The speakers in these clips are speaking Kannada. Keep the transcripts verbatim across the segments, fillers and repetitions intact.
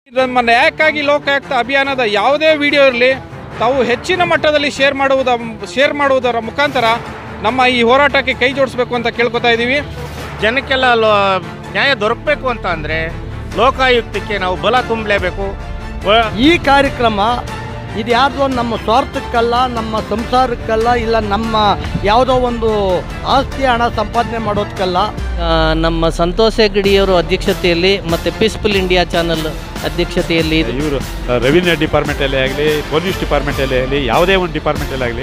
ನಮ್ಮ ನ್ಯಾಯಕ್ಕಾಗಿ ಲೋಕಾಯುಕ್ತ ಅಭಿಯಾನದ ಯಾವುದೇ ವಿಡಿಯೋ ಇರಲಿ ತಾವು ಹೆಚ್ಚಿನ ಮಟ್ಟದಲ್ಲಿ ಶೇರ್ ಮಾಡುವುದ ಶೇರ್ ಮಾಡುವುದರ ಮುಖಾಂತರ ನಮ್ಮ ಈ ಹೋರಾಟಕ್ಕೆ ಕೈ ಜೋಡಿಸಬೇಕು ಅಂತ ಕೇಳ್ಕೊತಾ ಇದ್ದೀವಿ. ಜನಕ್ಕೆಲ್ಲ ಲೋ ನ್ಯಾಯ ದೊರಕಬೇಕು ಅಂತ ಅಂದರೆ ಲೋಕಾಯುಕ್ತಕ್ಕೆ ನಾವು ಬಲ ತುಂಬಲೇಬೇಕು. ಈ ಕಾರ್ಯಕ್ರಮ ಇದು ಯಾವುದೋ ನಮ್ಮ ಸ್ವಾರ್ಥಕ್ಕಲ್ಲ, ನಮ್ಮ ಸಂಸಾರಕ್ಕಲ್ಲ, ಇಲ್ಲ ನಮ್ಮ ಯಾವುದೋ ಒಂದು ಆಸ್ತಿ ಹಣ ಸಂಪಾದನೆ ಮಾಡೋದಕ್ಕಲ್ಲ. ನಮ್ಮ ಸಂತೋಷ್ ಹೆಗ್ಗಡಿಯವರು ಅಧ್ಯಕ್ಷತೆಯಲ್ಲಿ ಮತ್ತು ಪೀಸ್ಫುಲ್ ಇಂಡಿಯಾ ಚಾನಲ್ ಅಧ್ಯಕ್ಷತೆಯಲ್ಲಿ ಇವರು ರೆವಿನ್ಯೂ ಡಿಪಾರ್ಟ್ಮೆಂಟಲ್ಲೇ ಆಗಲಿ, ಪೊಲೀಸ್ ಡಿಪಾರ್ಟ್ಮೆಂಟಲ್ಲೇ ಆಗಲಿ, ಯಾವುದೇ ಒಂದು ಡಿಪಾರ್ಟ್ಮೆಂಟಲ್ಲೇ ಆಗಲಿ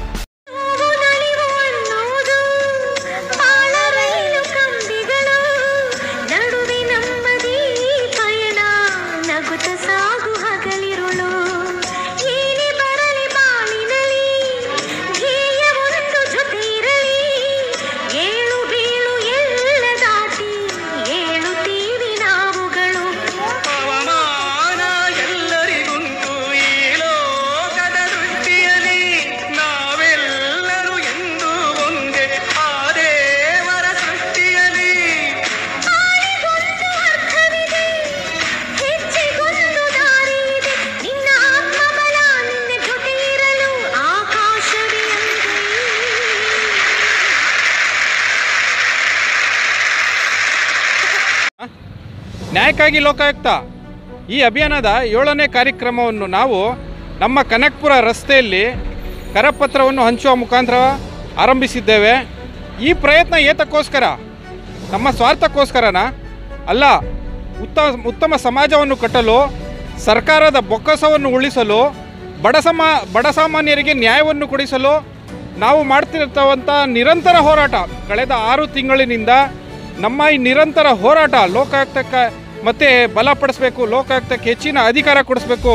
ನ್ಯಾಯಕ್ಕಾಗಿ ಲೋಕಾಯುಕ್ತ ಈ ಅಭಿಯಾನದ ಏಳನೇ ಕಾರ್ಯಕ್ರಮವನ್ನು ನಾವು ನಮ್ಮ ಕನಕಪುರ ರಸ್ತೆಯಲ್ಲಿ ಕರಪತ್ರವನ್ನು ಹಂಚುವ ಮುಖಾಂತರ ಆರಂಭಿಸಿದ್ದೇವೆ. ಈ ಪ್ರಯತ್ನ ಏತಕ್ಕೋಸ್ಕರ? ನಮ್ಮ ಸ್ವಾರ್ಥಕ್ಕೋಸ್ಕರನ ಅಲ್ಲ, ಉತ್ತಮ ಉತ್ತಮ ಸಮಾಜವನ್ನು ಕಟ್ಟಲು, ಸರ್ಕಾರದ ಬೊಕ್ಕಸವನ್ನು ಉಳಿಸಲು, ಬಡ ಸಮ ಬಡ ಸಾಮಾನ್ಯರಿಗೆ ನ್ಯಾಯವನ್ನು ಕೊಡಿಸಲು ನಾವು ಮಾಡ್ತಿರ್ತವಂಥ ನಿರಂತರ ಹೋರಾಟ. ಕಳೆದ ಆರು ತಿಂಗಳಿನಿಂದ ನಮ್ಮ ಈ ನಿರಂತರ ಹೋರಾಟ ಲೋಕಾಯುಕ್ತಕ್ಕೆ ಮತ್ತೆ ಬಲಪಡಿಸಬೇಕು, ಲೋಕಾಯುಕ್ತಕ್ಕೆ ಹೆಚ್ಚಿನ ಅಧಿಕಾರ ಕೊಡಿಸಬೇಕು,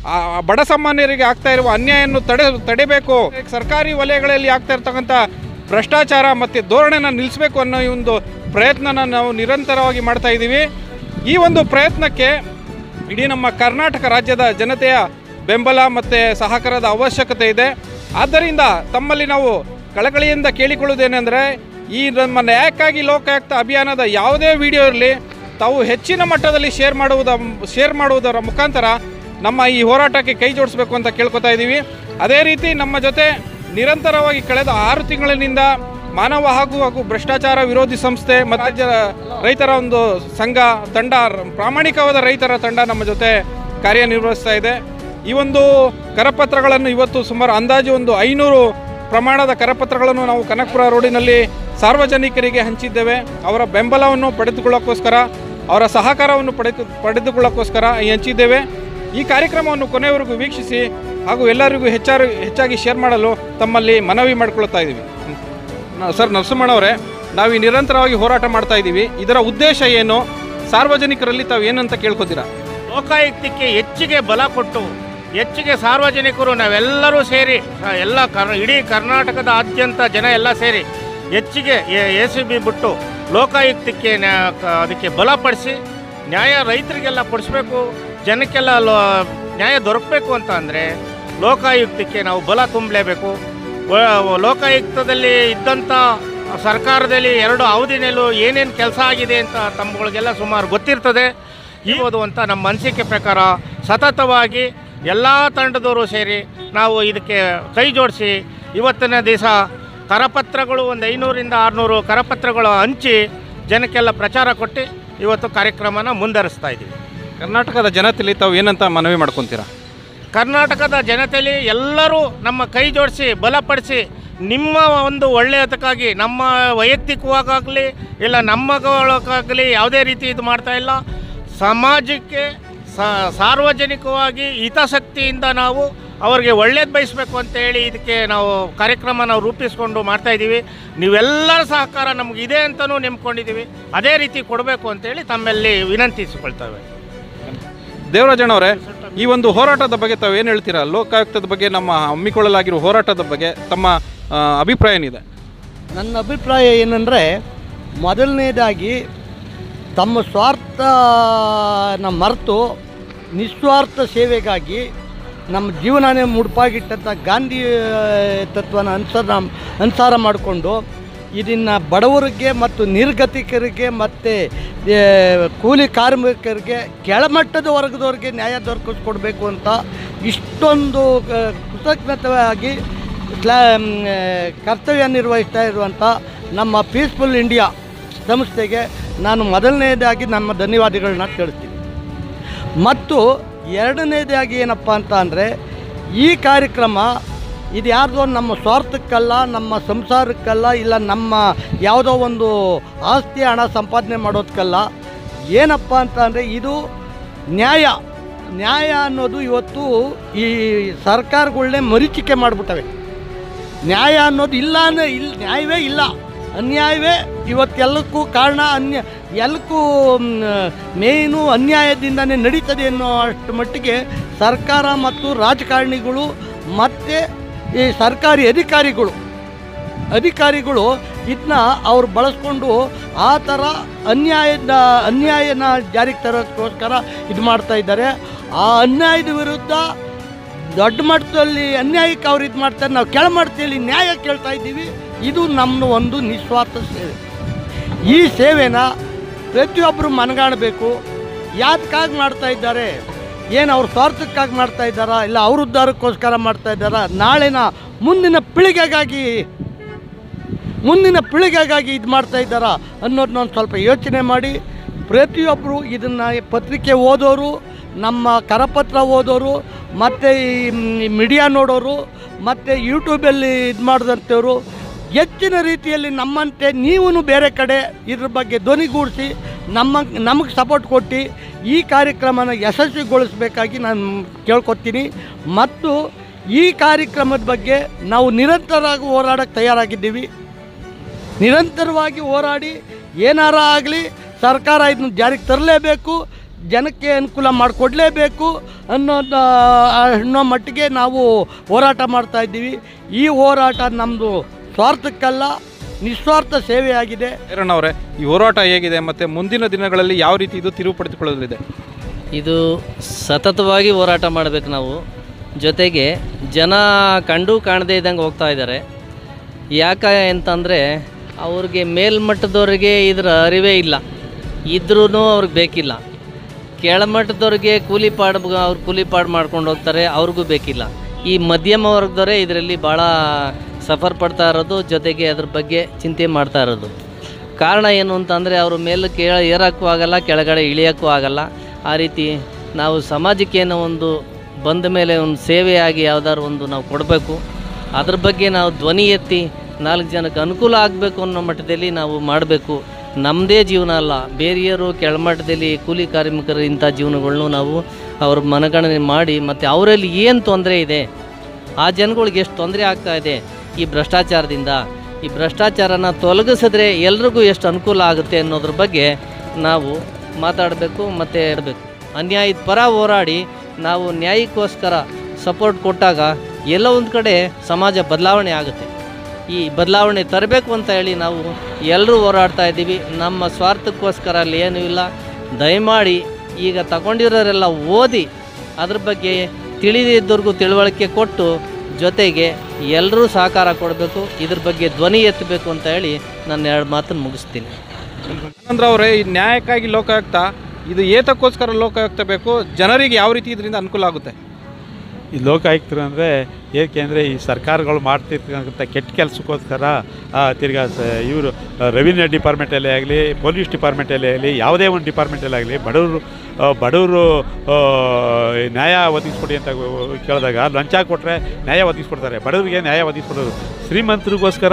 ಬಡ ಸಾಮಾನ್ಯರಿಗೆ ಆಗ್ತಾ ಇರುವ ಅನ್ಯಾಯವನ್ನು ತಡೆ ತಡೆಬೇಕು, ಸರ್ಕಾರಿ ವಲಯಗಳಲ್ಲಿ ಆಗ್ತಾ ಇರ್ತಕ್ಕಂಥ ಭ್ರಷ್ಟಾಚಾರ ಮತ್ತು ಧೋರಣೆನ ನಿಲ್ಲಿಸಬೇಕು ಅನ್ನೋ ಈ ಒಂದು ಪ್ರಯತ್ನನ ನಾವು ನಿರಂತರವಾಗಿ ಮಾಡ್ತಾ ಇದ್ದೀವಿ. ಈ ಒಂದು ಪ್ರಯತ್ನಕ್ಕೆ ಇಡೀ ನಮ್ಮ ಕರ್ನಾಟಕ ರಾಜ್ಯದ ಜನತೆಯ ಬೆಂಬಲ ಮತ್ತು ಸಹಕಾರದ ಅವಶ್ಯಕತೆ ಇದೆ. ಆದ್ದರಿಂದ ತಮ್ಮಲ್ಲಿ ನಾವು ಕಳಕಳಿಯಿಂದ ಕೇಳಿಕೊಳ್ಳುವುದೇನೆಂದರೆ, ಈ ನಮ್ಮ ನ್ಯಾಯಕ್ಕಾಗಿ ಲೋಕಾಯುಕ್ತ ಅಭಿಯಾನದ ಯಾವುದೇ ವಿಡಿಯೋ ಇರಲಿ ತಾವು ಹೆಚ್ಚಿನ ಮಟ್ಟದಲ್ಲಿ ಶೇರ್ ಮಾಡುವುದ ಶೇರ್ ಮಾಡುವುದರ ಮುಖಾಂತರ ನಮ್ಮ ಈ ಹೋರಾಟಕ್ಕೆ ಕೈ ಜೋಡಿಸಬೇಕು ಅಂತ ಕೇಳ್ಕೊತಾ ಇದ್ದೀವಿ. ಅದೇ ರೀತಿ ನಮ್ಮ ಜೊತೆ ನಿರಂತರವಾಗಿ ಕಳೆದ ಆರು ತಿಂಗಳಿನಿಂದ ಮಾನವ ಹಾಗೂ ಹಾಗೂ ಭ್ರಷ್ಟಾಚಾರ ವಿರೋಧಿ ಸಂಸ್ಥೆ ಮತ್ತು ರಾಜ್ಯ ರೈತರ ಒಂದು ಸಂಘ ತಂಡ, ಪ್ರಾಮಾಣಿಕವಾದ ರೈತರ ತಂಡ ನಮ್ಮ ಜೊತೆ ಕಾರ್ಯನಿರ್ವಹಿಸ್ತಾ ಇದೆ. ಈ ಒಂದು ಕರಪತ್ರಗಳನ್ನು ಇವತ್ತು ಸುಮಾರು ಅಂದಾಜು ಒಂದು ಐನೂರು ಪ್ರಮಾಣದ ಕರಪತ್ರಗಳನ್ನು ನಾವು ಕನಕಪುರ ರೋಡಿನಲ್ಲಿ ಸಾರ್ವಜನಿಕರಿಗೆ ಹಂಚಿದ್ದೇವೆ. ಅವರ ಬೆಂಬಲವನ್ನು ಪಡೆದುಕೊಳ್ಳೋಕ್ಕೋಸ್ಕರ, ಅವರ ಸಹಕಾರವನ್ನು ಪಡೆದು ಪಡೆದುಕೊಳ್ಳೋಕ್ಕೋಸ್ಕರ ಹಂಚಿದ್ದೇವೆ. ಈ ಕಾರ್ಯಕ್ರಮವನ್ನು ಕೊನೆಯವರೆಗೂ ವೀಕ್ಷಿಸಿ ಹಾಗೂ ಎಲ್ಲರಿಗೂ ಹೆಚ್ಚಾರು ಹೆಚ್ಚಾಗಿ ಶೇರ್ ಮಾಡಲು ತಮ್ಮಲ್ಲಿ ಮನವಿ ಮಾಡಿಕೊಳ್ತಾ ಇದ್ದೀವಿ. ಸರ್ ನರಸಿಂಹಣ್ಣವರೇ, ನಾವು ಈ ನಿರಂತರವಾಗಿ ಹೋರಾಟ ಮಾಡ್ತಾ ಇದ್ದೀವಿ. ಇದರ ಉದ್ದೇಶ ಏನು? ಸಾರ್ವಜನಿಕರಲ್ಲಿ ತಾವು ಏನಂತ ಕೇಳ್ಕೊತೀರಾ? ಲೋಕಾಯುಕ್ತಕ್ಕೆ ಹೆಚ್ಚಿಗೆ ಬಲ ಕೊಟ್ಟು ಹೆಚ್ಚಿಗೆ ಸಾರ್ವಜನಿಕರು ನಾವೆಲ್ಲರೂ ಸೇರಿ ಎಲ್ಲ ಕರ್ ಇಡೀ ಕರ್ನಾಟಕದಾದ್ಯಂತ ಜನ ಎಲ್ಲ ಸೇರಿ ಹೆಚ್ಚಿಗೆ ಎ ಸಿ ಬಿ ಬಿಟ್ಟು ಲೋಕಾಯುಕ್ತಕ್ಕೆ ಅದಕ್ಕೆ ಬಲಪಡಿಸಿ ನ್ಯಾಯ ರೈತರಿಗೆಲ್ಲ ಕೊಡಿಸ್ಬೇಕು, ಜನಕ್ಕೆಲ್ಲ ಲೋ ನ್ಯಾಯ ದೊರಕಬೇಕು ಅಂತ ಅಂದರೆ ಲೋಕಾಯುಕ್ತಕ್ಕೆ ನಾವು ಬಲ ತುಂಬಲೇಬೇಕು. ಲೋಕಾಯುಕ್ತದಲ್ಲಿ ಇದ್ದಂಥ ಸರ್ಕಾರದಲ್ಲಿ ಎರಡು ಅವಧಿನಲ್ಲೂ ಏನೇನು ಕೆಲಸ ಆಗಿದೆ ಅಂತ ತಮ್ಮಗಳಿಗೆಲ್ಲ ಸುಮಾರು ಗೊತ್ತಿರ್ತದೆ. ಇರೋದು ಅಂತ ನಮ್ಮ ಅನಿಸಿಕೆ ಪ್ರಕಾರ ಸತತವಾಗಿ ಎಲ್ಲ ತಂಡದವರು ಸೇರಿ ನಾವು ಇದಕ್ಕೆ ಕೈ ಜೋಡಿಸಿ ಇವತ್ತಿನ ದಿವಸ ಕರಪತ್ರಗಳು ಒಂದು ಐನೂರಿಂದ ಆರುನೂರು ಕರಪತ್ರಗಳು ಹಂಚಿ ಜನಕ್ಕೆಲ್ಲ ಪ್ರಚಾರ ಕೊಟ್ಟು ಇವತ್ತು ಕಾರ್ಯಕ್ರಮನ ಮುಂದುವರಿಸ್ತಾ ಇದ್ದೀವಿ. ಕರ್ನಾಟಕದ ಜನತೆಯಲ್ಲಿ ತಾವು ಏನಂತ ಮನವಿ ಮಾಡ್ಕೊತೀರಾ? ಕರ್ನಾಟಕದ ಜನತೆಯಲ್ಲಿ ಎಲ್ಲರೂ ನಮ್ಮ ಕೈ ಜೋಡಿಸಿ ಬಲಪಡಿಸಿ ನಿಮ್ಮ ಒಂದು ಒಳ್ಳೆಯದಕ್ಕಾಗಿ, ನಮ್ಮ ವೈಯಕ್ತಿಕವಾಗಲಿ ಇಲ್ಲ ನಮ್ಮಗಳಕ್ಕಾಗಲಿ ಯಾವುದೇ ರೀತಿ ಇದು ಮಾಡ್ತಾ ಇಲ್ಲ, ಸಮಾಜಕ್ಕೆ ಸಾರ್ವಜನಿಕವಾಗಿ ಹಿತಾಸಕ್ತಿಯಿಂದ ನಾವು ಅವರಿಗೆ ಒಳ್ಳೇದು ಬಯಸಬೇಕು ಅಂತೇಳಿ ಇದಕ್ಕೆ ನಾವು ಕಾರ್ಯಕ್ರಮ ನಾವು ರೂಪಿಸ್ಕೊಂಡು ಮಾಡ್ತಾಯಿದ್ದೀವಿ. ನೀವೆಲ್ಲರ ಸಹಕಾರ ನಮಗಿದೆ ಅಂತಲೂ ನೆಮ್ಕೊಂಡಿದ್ದೀವಿ. ಅದೇ ರೀತಿ ಕೊಡಬೇಕು ಅಂತೇಳಿ ತಮ್ಮಲ್ಲಿ ವಿನಂತಿಸಿಕೊಳ್ತೇವೆ. ದೇವರಾಜಣ್ಣವರೇ, ಈ ಒಂದು ಹೋರಾಟದ ಬಗ್ಗೆ ತಾವು ಏನು ಹೇಳ್ತೀರಾ? ಲೋಕಾಯುಕ್ತದ ಬಗ್ಗೆ, ನಮ್ಮ ಹಮ್ಮಿಕೊಳ್ಳಲಾಗಿರುವ ಹೋರಾಟದ ಬಗ್ಗೆ ತಮ್ಮ ಅಭಿಪ್ರಾಯ ಏನಿದೆ? ನನ್ನ ಅಭಿಪ್ರಾಯ ಏನಂದರೆ, ಮೊದಲನೇದಾಗಿ ತಮ್ಮ ಸ್ವಾರ್ಥನ ಮರೆತು ನಿಸ್ವಾರ್ಥ ಸೇವೆಗಾಗಿ ನಮ್ಮ ಜೀವನನೇ ಮುಡುಪಾಗಿಟ್ಟಂಥ ಗಾಂಧಿ ತತ್ವನ ಅನುಸರ ಅನುಸಾರ ಮಾಡಿಕೊಂಡು ಇದನ್ನು ಬಡವರಿಗೆ ಮತ್ತು ನಿರ್ಗತಿಕರಿಗೆ ಮತ್ತು ಕೂಲಿ ಕಾರ್ಮಿಕರಿಗೆ ಕೆಳಮಟ್ಟದ ವರ್ಗದವ್ರಿಗೆ ನ್ಯಾಯ ದೊರಕಿಸ್ಕೊಡ್ಬೇಕು ಅಂತ ಇಷ್ಟೊಂದು ಕೃತಜ್ಞತೆಯಾಗಿ ಕರ್ತವ್ಯ ನಿರ್ವಹಿಸ್ತಾ ಇರುವಂಥ ನಮ್ಮ ಪೀಸ್ಫುಲ್ ಇಂಡಿಯಾ ಸಂಸ್ಥೆಗೆ ನಾನು ಮೊದಲನೇದಾಗಿ ನಮ್ಮ ಧನ್ಯವಾದಗಳನ್ನ ತಿಳಿಸ್ತೀನಿ. ಮತ್ತು ಎರಡನೇದಾಗಿ ಏನಪ್ಪ ಅಂತ ಅಂದರೆ ಈ ಕಾರ್ಯಕ್ರಮ ಇದು ಯಾರ್ದೋ ನಮ್ಮ ಸ್ವಾರ್ಥಕ್ಕಲ್ಲ, ನಮ್ಮ ಸಂಸಾರಕ್ಕಲ್ಲ, ಇಲ್ಲ ನಮ್ಮ ಯಾವುದೋ ಒಂದು ಆಸ್ತಿ ಹಣ ಸಂಪಾದನೆ ಮಾಡೋದಕ್ಕಲ್ಲ. ಏನಪ್ಪ ಅಂತ ಅಂದರೆ ಇದು ನ್ಯಾಯ ನ್ಯಾಯ ಅನ್ನೋದು ಇವತ್ತು ಈ ಸರ್ಕಾರಗಳನ್ನೇ ಮರೀಚಿಕೆ ಮಾಡಿಬಿಟ್ಟವೆ. ನ್ಯಾಯ ಅನ್ನೋದು ಇಲ್ಲ ಅಂದರೆ ಇಲ್ಲಿ ನ್ಯಾಯವೇ ಇಲ್ಲ, ಅನ್ಯಾಯವೇ ಇವತ್ತೆಲ್ಲಕ್ಕೂ ಕಾರಣ. ಅನ್ಯ ಎಲ್ಲಕ್ಕೂ ಮೇಯ್ನು ಅನ್ಯಾಯದಿಂದನೇ ನಡೀತದೆ ಅನ್ನೋ ಅಷ್ಟು ಮಟ್ಟಿಗೆ ಸರ್ಕಾರ ಮತ್ತು ರಾಜಕಾರಣಿಗಳು ಮತ್ತು ಈ ಸರ್ಕಾರಿ ಅಧಿಕಾರಿಗಳು ಅಧಿಕಾರಿಗಳು ಇದನ್ನ ಅವ್ರು ಬಳಸ್ಕೊಂಡು ಆ ಥರ ಅನ್ಯಾಯದ ಅನ್ಯಾಯನ ಜಾರಿಗೆ ತರೋದಕ್ಕೋಸ್ಕರ ಇದು ಮಾಡ್ತಾ ಇದ್ದಾರೆ. ಆ ಅನ್ಯಾಯದ ವಿರುದ್ಧ ದೊಡ್ಡ ಮಟ್ಟದಲ್ಲಿ ಅನ್ಯಾಯಕ್ಕೆ ಅವ್ರು ಇದು ಮಾಡ್ತಾರೆ, ನಾವು ಕೆಳಮಟ್ಟದಲ್ಲಿ ನ್ಯಾಯ ಕೇಳ್ತಾ ಇದ್ದೀವಿ. ಇದು ನಮ್ಮ ಒಂದು ನಿಸ್ವಾರ್ಥ ಸೇವೆ. ಈ ಸೇವೆನ ಪ್ರತಿಯೊಬ್ಬರು ಮನಗಾಣಬೇಕು. ಯಾತಕ್ಕಾಗಿ ಮಾಡ್ತಾ ಇದ್ದಾರೆ, ಏನು ಅವ್ರ ಸ್ವಾರ್ಥಕ್ಕಾಗಿ ಮಾಡ್ತಾ ಇದ್ದಾರಾ, ಇಲ್ಲ ಅವ್ರ ಉದ್ಧಾರಕ್ಕೋಸ್ಕರ ಮಾಡ್ತಾ ಇದ್ದಾರಾ, ನಾಳಿನ ಮುಂದಿನ ಪೀಳಿಗೆಗಾಗಿ ಮುಂದಿನ ಪೀಳಿಗೆಗಾಗಿ ಇದು ಮಾಡ್ತಾ ಇದ್ದಾರಾ ಅನ್ನೋದನ್ನ ಒಂದು ಸ್ವಲ್ಪ ಯೋಚನೆ ಮಾಡಿ ಪ್ರತಿಯೊಬ್ಬರು ಇದನ್ನು ಪತ್ರಿಕೆ ಓದೋರು, ನಮ್ಮ ಕರಪತ್ರ ಓದೋರು, ಮತ್ತು ಈ ಮೀಡಿಯಾ ನೋಡೋರು, ಮತ್ತು ಯೂಟ್ಯೂಬಲ್ಲಿ ಇದು ಮಾಡಿದಂಥವ್ರು ಹೆಚ್ಚಿನ ರೀತಿಯಲ್ಲಿ ನಮ್ಮಂತೆ ನೀವೂ ಬೇರೆ ಕಡೆ ಇದ್ರ ಬಗ್ಗೆ ಧ್ವನಿಗೂಡಿಸಿ ನಮ್ಮ ನಮಗೆ ಸಪೋರ್ಟ್ ಕೊಟ್ಟು ಈ ಕಾರ್ಯಕ್ರಮನ ಯಶಸ್ವಿಗೊಳಿಸಬೇಕಾಗಿ ನಾನು ಕೇಳ್ಕೊತೀನಿ. ಮತ್ತು ಈ ಕಾರ್ಯಕ್ರಮದ ಬಗ್ಗೆ ನಾವು ನಿರಂತರವಾಗಿ ಹೋರಾಡೋಕ್ಕೆ ತಯಾರಾಗಿದ್ದೀವಿ. ನಿರಂತರವಾಗಿ ಹೋರಾಡಿ ಏನಾರ ಆಗಲಿ ಸರ್ಕಾರ ಇದನ್ನು ಜಾರಿಗೆ ತರಲೇಬೇಕು, ಜನಕ್ಕೆ ಅನುಕೂಲ ಮಾಡಿಕೊಡ್ಲೇಬೇಕು ಅನ್ನೋದು ಅನ್ನೋ ಮಟ್ಟಿಗೆ ನಾವು ಹೋರಾಟ ಮಾಡ್ತಾಯಿದ್ದೀವಿ. ಈ ಹೋರಾಟ ನಮ್ಮದು ಸ್ವಾರ್ಥಕ್ಕಲ್ಲ, ನಿಸ್ವಾರ್ಥ ಸೇವೆಯಾಗಿದೆ. ಅವರೇ, ಈ ಹೋರಾಟ ಹೇಗಿದೆ ಮತ್ತು ಮುಂದಿನ ದಿನಗಳಲ್ಲಿ ಯಾವ ರೀತಿ ಇದು ತಿರುವು ಪಡೆದುಕೊಳ್ಳಲಿದೆ? ಇದು ಸತತವಾಗಿ ಹೋರಾಟ ಮಾಡಬೇಕು ನಾವು. ಜೊತೆಗೆ ಜನ ಕಂಡು ಕಾಣದೇ ಇದ್ದಂಗೆ ಹೋಗ್ತಾ ಇದ್ದಾರೆ. ಯಾಕೆ ಅಂತಂದರೆ ಅವ್ರಿಗೆ ಮೇಲ್ಮಟ್ಟದವ್ರಿಗೆ ಇದರ ಅರಿವೇ ಇಲ್ಲ, ಇದ್ರೂ ಅವ್ರಿಗೆ ಬೇಕಿಲ್ಲ. ಕೆಳಮಟ್ಟದವ್ರಿಗೆ ಕೂಲಿ ಪಾಡು ಅವ್ರು ಕೂಲಿ ಪಾಡು ಮಾಡ್ಕೊಂಡು ಹೋಗ್ತಾರೆ, ಅವ್ರಿಗೂ ಬೇಕಿಲ್ಲ. ಈ ಮಧ್ಯಮ ವರ್ಗದವರೇ ಇದರಲ್ಲಿ ಭಾಳ ಸಫರ್ ಪಡ್ತಾ ಇರೋದು, ಜೊತೆಗೆ ಅದ್ರ ಬಗ್ಗೆ ಚಿಂತೆ ಮಾಡ್ತಾ ಇರೋದು. ಕಾರಣ ಏನು ಅಂತಂದರೆ ಅವರು ಮೇಲೆ ಕೇಳ ಏರೋಕ್ಕೂ ಆಗಲ್ಲ, ಕೆಳಗಡೆ ಇಳಿಯೋಕ್ಕೂ ಆಗಲ್ಲ. ಆ ರೀತಿ ನಾವು ಸಮಾಜಕ್ಕೆ ಏನೋ ಒಂದು ಬಂದ ಮೇಲೆ ಒಂದು ಸೇವೆಯಾಗಿ ಯಾವುದಾದ್ರು ಒಂದು ನಾವು ಕೊಡಬೇಕು. ಅದ್ರ ಬಗ್ಗೆ ನಾವು ಧ್ವನಿ ಎತ್ತಿ ನಾಲ್ಕು ಜನಕ್ಕೆ ಅನುಕೂಲ ಆಗಬೇಕು ಅನ್ನೋ ಮಟ್ಟದಲ್ಲಿ ನಾವು ಮಾಡಬೇಕು. ನಮ್ಮದೇ ಜೀವನ ಅಲ್ಲ, ಬೇರೆಯವರು ಕೆಳಮಟ್ಟದಲ್ಲಿ ಕೂಲಿ ಕಾರ್ಮಿಕರು ಇಂಥ ಜೀವನಗಳನ್ನು ನಾವು ಅವ್ರ ಮನಗಣನೆ ಮಾಡಿ, ಮತ್ತು ಅವರಲ್ಲಿ ಏನು ತೊಂದರೆ ಇದೆ, ಆ ಜನಗಳಿಗೆ ಎಷ್ಟು ತೊಂದರೆ ಆಗ್ತಾಯಿದೆ ಈ ಭ್ರಷ್ಟಾಚಾರದಿಂದ, ಈ ಭ್ರಷ್ಟಾಚಾರನ ತೊಲಗಿಸಿದ್ರೆ ಎಲ್ರಿಗೂ ಎಷ್ಟು ಅನುಕೂಲ ಆಗುತ್ತೆ ಅನ್ನೋದ್ರ ಬಗ್ಗೆ ನಾವು ಮಾತಾಡಬೇಕು ಮತ್ತು ಇಡಬೇಕು. ಅನ್ಯಾಯದ ಪರ ಹೋರಾಡಿ ನಾವು ನ್ಯಾಯಕ್ಕೋಸ್ಕರ ಸಪೋರ್ಟ್ ಕೊಟ್ಟಾಗ ಎಲ್ಲ ಒಂದು ಕಡೆ ಸಮಾಜ ಬದಲಾವಣೆ ಆಗುತ್ತೆ. ಈ ಬದಲಾವಣೆ ತರಬೇಕು ಅಂತ ಹೇಳಿ ನಾವು ಎಲ್ಲರೂ ಹೋರಾಡ್ತಾ ಇದ್ದೀವಿ. ನಮ್ಮ ಸ್ವಾರ್ಥಕ್ಕೋಸ್ಕರ ಅಲ್ಲಿ ಏನೂ ಇಲ್ಲ. ದಯಮಾಡಿ ಈಗ ತಗೊಂಡಿರೋರೆಲ್ಲ ಓದಿ ಅದ್ರ ಬಗ್ಗೆ ತಿಳಿದಿದ್ದವ್ರಿಗೂ ತಿಳುವಳಿಕೆ ಕೊಟ್ಟು, ಜೊತೆಗೆ ಎಲ್ಲರೂ ಸಹಕಾರ ಕೊಡಬೇಕು, ಇದ್ರ ಬಗ್ಗೆ ಧ್ವನಿ ಎತ್ತಬೇಕು ಅಂತ ಹೇಳಿ ನಾನು ಎರಡು ಮಾತನ್ನು ಮುಗಿಸ್ತೀನಿ. ಅಂದ್ರೆ ಅವರೇ, ಈ ನ್ಯಾಯಕ್ಕಾಗಿ ಲೋಕಾಯುಕ್ತ ಇದು ಏತಕ್ಕೋಸ್ಕರ ಲೋಕಾಯುಕ್ತ ಬೇಕು, ಜನರಿಗೆ ಯಾವ ರೀತಿ ಇದರಿಂದ ಅನುಕೂಲ ಆಗುತ್ತೆ? ಈ ಲೋಕಾಯುಕ್ತರು ಅಂದರೆ ಏಕೆಂದರೆ ಈ ಸರ್ಕಾರಗಳು ಮಾಡ್ತಿರ್ತಕ್ಕಂಥ ಕೆಟ್ಟ ಕೆಲಸಕ್ಕೋಸ್ಕರ ತಿರ್ಗಾ ಸ ಇವರು ರೆವಿನ್ಯೂ ಡಿಪಾರ್ಟ್ಮೆಂಟಲ್ಲೇ ಆಗಲಿ, ಪೊಲೀಸ್ ಡಿಪಾರ್ಟ್ಮೆಂಟಲ್ಲೇ ಆಗಲಿ, ಯಾವುದೇ ಒಂದು ಡಿಪಾರ್ಟ್ಮೆಂಟಲ್ಲೇ ಆಗಲಿ ಬಡವರು ಬಡವರು ನ್ಯಾಯ ಒದಗಿಸ್ಕೊಡಿ ಅಂತ ಕೇಳಿದಾಗ ಲಂಚ ಕೊಟ್ಟರೆ ನ್ಯಾಯ ಒದಗಿಸ್ಕೊಡ್ತಾರೆ, ಬಡವರಿಗೆ ನ್ಯಾಯ ಒದಗಿಸ್ಕೊಡೋದು. ಶ್ರೀಮಂತರಿಗೋಸ್ಕರ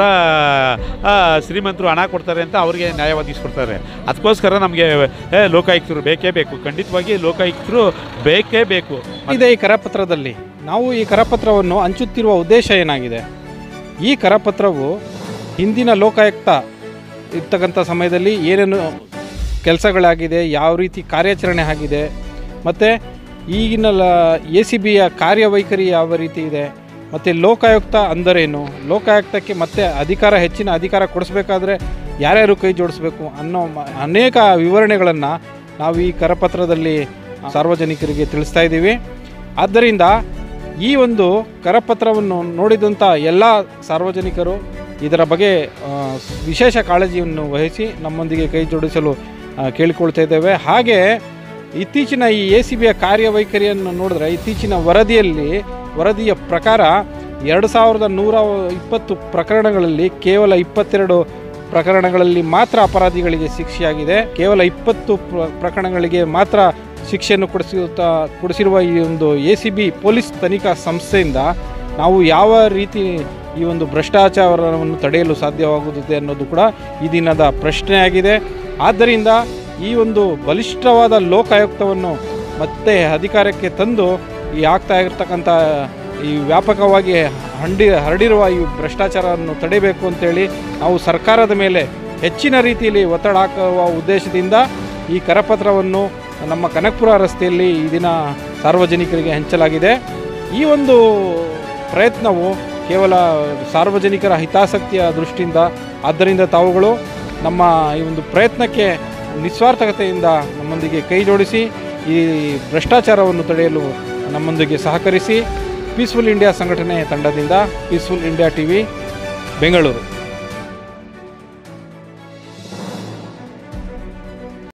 ಶ್ರೀಮಂತರು ಹಣ ಕೊಡ್ತಾರೆ ಅಂತ ಅವ್ರಿಗೆ ನ್ಯಾಯ ಒದಗಿಸ್ಕೊಡ್ತಾರೆ. ಅದಕ್ಕೋಸ್ಕರ ನಮಗೆ ಲೋಕಾಯುಕ್ತರು ಬೇಕೇ ಬೇಕು, ಖಂಡಿತವಾಗಿ ಲೋಕಾಯುಕ್ತರು ಬೇಕೇ ಬೇಕು. ಇದೆ ಈ ಕರಪತ್ರದಲ್ಲಿ ನಾವು ಈ ಕರಪತ್ರವನ್ನು ಹಂಚುತ್ತಿರುವ ಉದ್ದೇಶ ಏನಾಗಿದೆ? ಈ ಕರಪತ್ರವು ಹಿಂದಿನ ಲೋಕಾಯುಕ್ತ ಇರ್ತಕ್ಕಂಥ ಸಮಯದಲ್ಲಿ ಏನೇನು ಕೆಲಸಗಳಾಗಿದೆ, ಯಾವ ರೀತಿ ಕಾರ್ಯಾಚರಣೆ ಆಗಿದೆ, ಮತ್ತು ಈಗಿನ ಲ ಎ ಸಿ ಬಿಯ ಕಾರ್ಯವೈಖರಿ ಯಾವ ರೀತಿ ಇದೆ, ಮತ್ತು ಲೋಕಾಯುಕ್ತ ಅಂದರೇನು, ಲೋಕಾಯುಕ್ತಕ್ಕೆ ಮತ್ತೆ ಅಧಿಕಾರ ಹೆಚ್ಚಿನ ಅಧಿಕಾರ ಕೊಡಿಸ್ಬೇಕಾದ್ರೆ ಯಾರ್ಯಾರು ಕೈ ಜೋಡಿಸ್ಬೇಕು ಅನ್ನೋ ಅನೇಕ ವಿವರಣೆಗಳನ್ನು ನಾವು ಈ ಕರಪತ್ರದಲ್ಲಿ ಸಾರ್ವಜನಿಕರಿಗೆ ತಿಳಿಸ್ತಾ ಇದ್ದೀವಿ. ಆದ್ದರಿಂದ ಈ ಒಂದು ಕರಪತ್ರವನ್ನು ನೋಡಿದಂಥ ಎಲ್ಲ ಸಾರ್ವಜನಿಕರು ಇದರ ಬಗ್ಗೆ ಆ, ವಿಶೇಷ ಕಾಳಜಿಯನ್ನು ವಹಿಸಿ ನಮ್ಮೊಂದಿಗೆ ಕೈ ಜೋಡಿಸಲು ಆ, ಕೇಳಿಕೊಳ್ತಾ ಇದ್ದೇವೆ. ಹಾಗೆ ಇತ್ತೀಚಿನ ಈ ಎ ಸಿ ಬಿಯ ಕಾರ್ಯವೈಖರಿಯನ್ನು ನೋಡಿದ್ರೆ ಇತ್ತೀಚಿನ ವರದಿಯಲ್ಲಿ ವರದಿಯ ಪ್ರಕಾರ ಎರಡು ಸಾವಿರದ ನೂರ ಇಪ್ಪತ್ತು ಪ್ರಕರಣಗಳಲ್ಲಿ ಕೇವಲ ಇಪ್ಪತ್ತೆರಡು ಪ್ರಕರಣಗಳಲ್ಲಿ ಮಾತ್ರ ಅಪರಾಧಿಗಳಿಗೆ ಶಿಕ್ಷೆಯಾಗಿದೆ. ಕೇವಲ ಇಪ್ಪತ್ತು ಪ್ರ ಪ್ರಕರಣಗಳಿಗೆ ಮಾತ್ರ ಶಿಕ್ಷೆಯನ್ನು ಕೊಡಿಸುತ್ತಾ ಕೊಡಿಸಿರುವ ಈ ಒಂದು ಎ ಸಿ ಬಿ ಪೊಲೀಸ್ ತನಿಖಾ ಸಂಸ್ಥೆಯಿಂದ ನಾವು ಯಾವ ರೀತಿ ಈ ಒಂದು ಭ್ರಷ್ಟಾಚಾರವನ್ನು ತಡೆಯಲು ಸಾಧ್ಯವಾಗುತ್ತದೆ ಅನ್ನೋದು ಕೂಡ ಈ ದಿನದ ಪ್ರಶ್ನೆಯಾಗಿದೆ. ಆದ್ದರಿಂದ ಈ ಒಂದು ಬಲಿಷ್ಠವಾದ ಲೋಕಾಯುಕ್ತವನ್ನು ಮತ್ತೆ ಅಧಿಕಾರಕ್ಕೆ ತಂದು ಈ ಆಗ್ತಾ ಇರತಕ್ಕಂಥ ಈ ವ್ಯಾಪಕವಾಗಿ ಹಂಡಿ ಹರಡಿರುವ ಈ ಭ್ರಷ್ಟಾಚಾರವನ್ನು ತಡೆಯಬೇಕು ಅಂತೇಳಿ ನಾವು ಸರ್ಕಾರದ ಮೇಲೆ ಹೆಚ್ಚಿನ ರೀತಿಯಲ್ಲಿ ಒತ್ತಡ ಹಾಕುವ ಉದ್ದೇಶದಿಂದ ಈ ಕರಪತ್ರವನ್ನು ನಮ್ಮ ಕನಕಪುರ ರಸ್ತೆಯಲ್ಲಿ ಈ ದಿನ ಸಾರ್ವಜನಿಕರಿಗೆ ಹಂಚಲಾಗಿದೆ. ಈ ಒಂದು ಪ್ರಯತ್ನವು ಕೇವಲ ಸಾರ್ವಜನಿಕರ ಹಿತಾಸಕ್ತಿಯ ದೃಷ್ಟಿಯಿಂದ, ಆದ್ದರಿಂದ ತಾವುಗಳು ನಮ್ಮ ಈ ಒಂದು ಪ್ರಯತ್ನಕ್ಕೆ ನಿಸ್ವಾರ್ಥಕತೆಯಿಂದ ನಮ್ಮೊಂದಿಗೆ ಕೈ ಜೋಡಿಸಿ ಈ ಭ್ರಷ್ಟಾಚಾರವನ್ನು ತಡೆಯಲು ನಮ್ಮೊಂದಿಗೆ ಸಹಕರಿಸಿ. ಪೀಸ್ಫುಲ್ ಇಂಡಿಯಾ ಸಂಘಟನೆ ತಂಡದಿಂದ ಪೀಸ್ಫುಲ್ ಇಂಡಿಯಾ ಟಿವಿ ಬೆಂಗಳೂರು.